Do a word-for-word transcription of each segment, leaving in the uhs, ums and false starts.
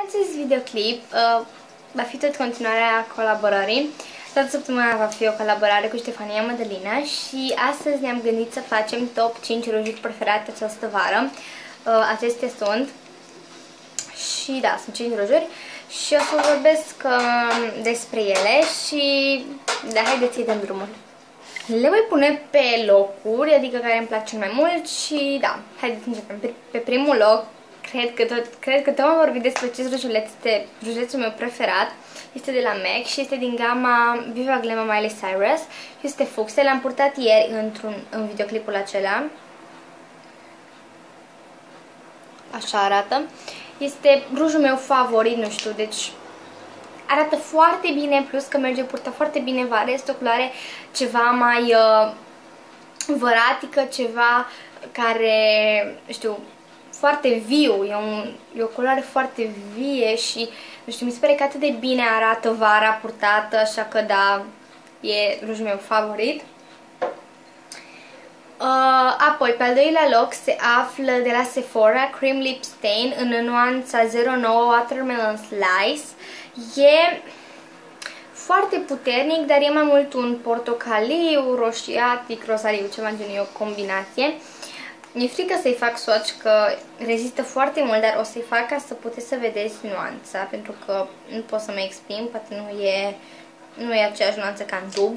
Acest videoclip uh, va fi tot continuarea colaborării. Toată săptămâna va fi o colaborare cu Ștefania Mădălina și astăzi ne-am gândit să facem top cinci rujuri preferate această vară. Uh, acestea sunt și da, sunt cinci rujuri și o să vorbesc uh, despre ele și da, haideți să-i dăm drumul. Le voi pune pe locuri, adică care îmi plac cel mai mult și da, haideți să începem. Pe, pe primul loc, cred că tot, cred că tot am vorbit despre acest rujuleț, este rujulețul meu preferat. Este de la MAC și este din gama Viva Glam Miley Cyrus și este fucsia. L-am purtat ieri într-un în videoclipul acela. Așa arată. Este rujul meu favorit, nu știu, deci arată foarte bine, plus că merge purta foarte bine vară. Este o culoare ceva mai uh, văratică, ceva care, știu, foarte viu, e, un, e o culoare foarte vie și, nu știu, mi se pare că atât de bine arată vara purtată, așa că da, e rujul meu favorit. Uh, apoi, pe al doilea loc se află de la Sephora Cream Lip Stain în nuanța zero nouă Watermelon Slice. E foarte puternic, dar e mai mult un portocaliu, roșiatic, rosariu, ceva în genul, o combinație. Mi-e frică să-i fac swatch că rezistă foarte mult, dar o să-i fac ca să puteți să vedeți nuanța, pentru că nu pot să mă exprim, poate nu e, nu e aceeași nuanță ca în tub.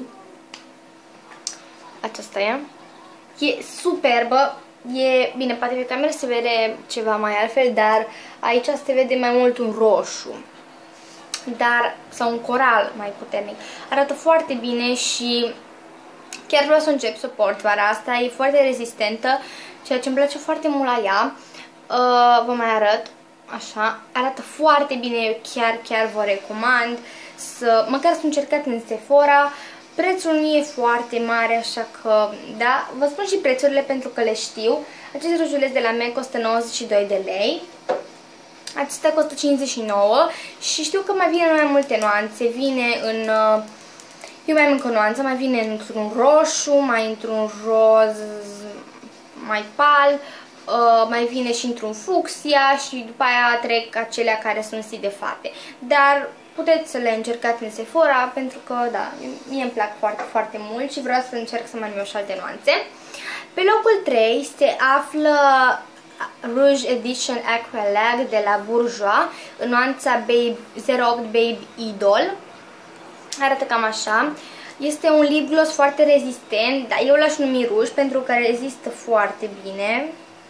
Aceasta e. E superbă, e, bine, poate pe cameră se vede ceva mai altfel, dar aici se vede mai mult un roșu, dar, sau un coral mai puternic. Arată foarte bine și chiar vreau să încep să port vara asta, e foarte rezistentă, ceea ce îmi place foarte mult la ea. Uh, vă mai arăt, așa, arată foarte bine, eu chiar, chiar vă recomand să, măcar să încercați în Sephora. Prețul nu e foarte mare, așa că, da, vă spun și prețurile pentru că le știu. Acest rujuleț de la MAC costă nouăzeci și doi de lei. Acesta costă cincizeci și nouă și știu că mai vine mai multe nuanțe, vine în... Uh, eu mai am încă o nuanță, mai vine într-un roșu, mai într-un roz mai pal, uh, mai vine și într-un fucsia și după aia trec acelea care sunt si de fate. Dar puteți să le încercați în Sephora pentru că, da, mie îmi plac foarte, foarte mult și vreau să încerc să mai am și alte nuanțe. Pe locul trei se află Rouge Edition Acrylic de la Bourjois în nuanța Babe, zero opt Babe Idol. Arată cam așa. Este un lip gloss foarte rezistent, dar eu l-aș numi ruj pentru că rezistă foarte bine.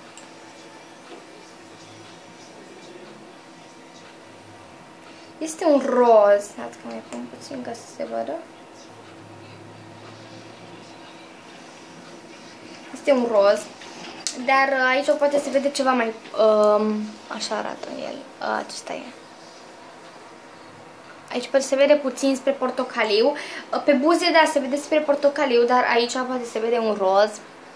Este un roz. Dați că mai pun puțin ca să se vadă. Este un roz, dar aici poate se vede ceva mai... Um, așa arată el. Acesta e. Aici poate se vede puțin spre portocaliu. Pe buze, da, se vede spre portocaliu, dar aici poate se vede un roz.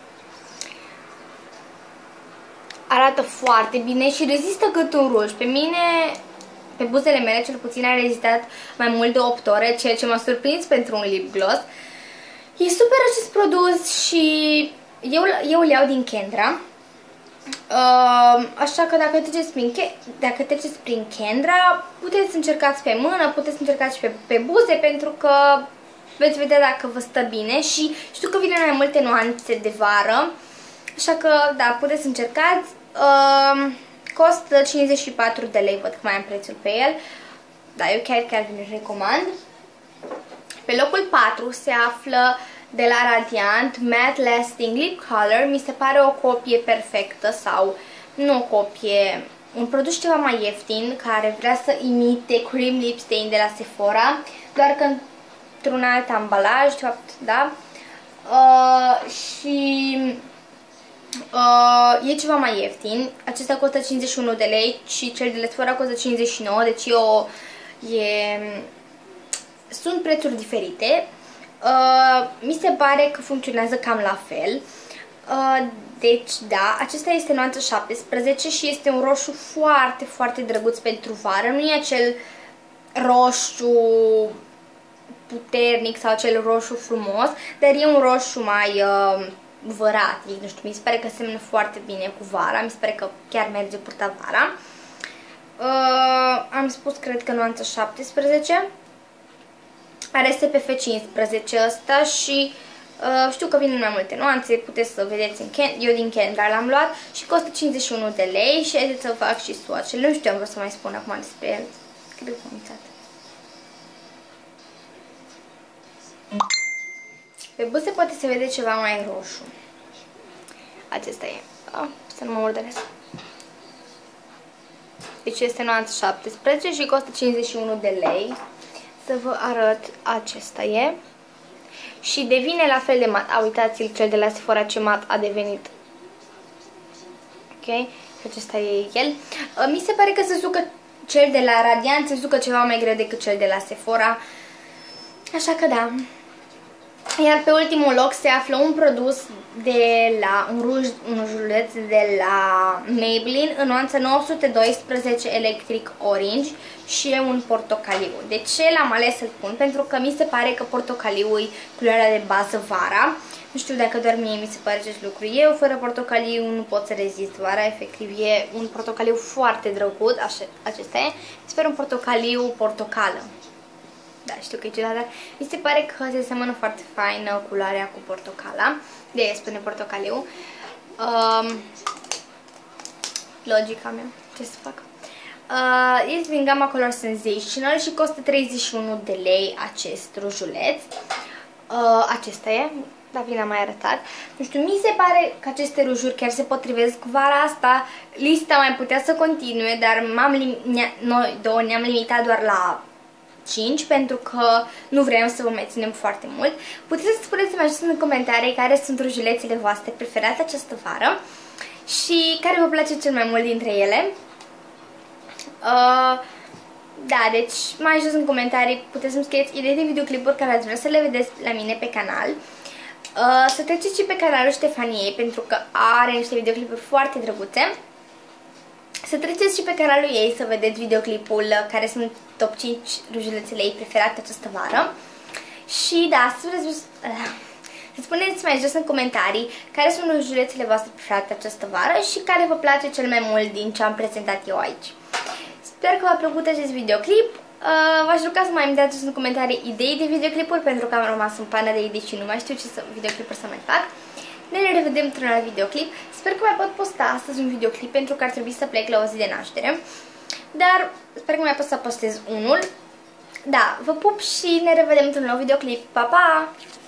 Arată foarte bine și rezistă cât un ruj. Pe mine, pe buzele mele, cel puțin a rezistat mai mult de opt ore, ceea ce m-a surprins pentru un lip gloss. E super acest produs și eu, eu îl iau din Kendra. Uh, așa că dacă treceți prin, dacă treceți prin Kendra, puteți încercați pe mână, puteți încercați și pe, pe buze, pentru că veți vedea dacă vă stă bine și știu că vine mai multe nuanțe de vară, așa că da, puteți încercați. Uh, costă cincizeci și patru de lei, văd că mai am prețul pe el, da, eu chiar, chiar vi-l recomand. Pe locul patru se află de la Radiant Matte Lasting Lip Color. Mi se pare o copie perfectă sau nu o copie, un produs ceva mai ieftin care vrea să imite Cream Lip Stain de la Sephora, doar că într-un alt ambalaj, de fapt, da? Uh, și uh, e ceva mai ieftin. Acesta costă cincizeci și unu de lei și cel de la Sephora costă cincizeci și nouă, deci e o, e, sunt prețuri diferite. Uh, mi se pare că funcționează cam la fel. Uh, deci, da, acesta este nuanța șaptesprezece și este un roșu foarte, foarte drăguț pentru vară. Nu e acel roșu puternic sau acel roșu frumos, dar e un roșu mai uh, văratic. Nu știu, mi se pare că seamănă foarte bine cu vara. Mi se pare că chiar merge purta vara. Uh, am spus, cred că nuanța șaptesprezece. Are S P F cincisprezece ăsta și uh, știu că vin în mai multe nuanțe, puteți să vedeți în Ken, eu din Kendra l-am luat și costă cincizeci și unu de lei și haideți să fac și swatch-ul. Nu știu, am vrut să mai spun acum despre el. Cred că am uitat. Pe buze poate se vede ceva mai roșu. Acesta e. Oh, să nu mă murdăresc. Deci este nuanța șaptesprezece și costă cincizeci și unu de lei. Să vă arăt, acesta e. Și devine la fel de mat. A, uitați-l, cel de la Sephora ce mat a devenit. Ok? Acesta e el. Mi se pare că se sucă cel de la Radiant, se sucă ceva mai greu decât cel de la Sephora. Așa că da. Iar pe ultimul loc se află un produs de la un ruj, un rujuleț de la Maybelline în nuanța nouă sute doisprezece Electric Orange și e un portocaliu. De ce l-am ales să-l pun? Pentru că mi se pare că portocaliu e culoarea de bază vara. Nu știu dacă doar mie mi se pare acest lucru. Eu fără portocaliu nu pot să rezist vara, efectiv e un portocaliu foarte drăguț, acesta e. Sper un portocaliu portocală. Da, știu că e ciudat, dar mi se pare că se seamănă foarte faină culoarea cu portocala. De aia spune portocaliu. Um, logica mea, ce să fac? Uh, este din gama Color Sensational și costă treizeci și unu de lei acest rujuleț. Uh, acesta e, dar bine am mai arătat. Nu știu, mi se pare că aceste rujuri chiar se potrivesc vara asta. Lista mai putea să continue, dar noi două ne-am limitat doar la cinci, pentru că nu vrem să vă mai ținem foarte mult. Puteți să spuneți-mi așa în comentarii care sunt rujulețele voastre preferate această vară și care vă place cel mai mult dintre ele. Uh, da, deci mai jos în comentarii puteți să-mi scrieți idei de videoclipuri care ați vrea să le vedeți la mine pe canal. Uh, să treceți și pe canalul Ștefaniei, pentru că are niște videoclipuri foarte drăguțe. Să treceți și pe canalul ei să vedeți videoclipul care sunt top cinci rujulețele ei preferate această vară. Și da, să, să spuneți mai jos în comentarii care sunt rujulețele voastre preferate această vară și care vă place cel mai mult din ce am prezentat eu aici. Sper că v-a plăcut acest videoclip. Uh, V-aș ruga să mai îmi dați în comentarii idei de videoclipuri, pentru că am rămas în pană de idei și nu mai știu ce să, videoclipuri să mai fac. Ne revedem într-un alt videoclip. Sper că mai pot posta astăzi un videoclip, pentru că ar trebui să plec la o zi de naștere. Dar sper că mai pot să postez unul. Da, vă pup și ne revedem într-un nou videoclip. Pa, pa!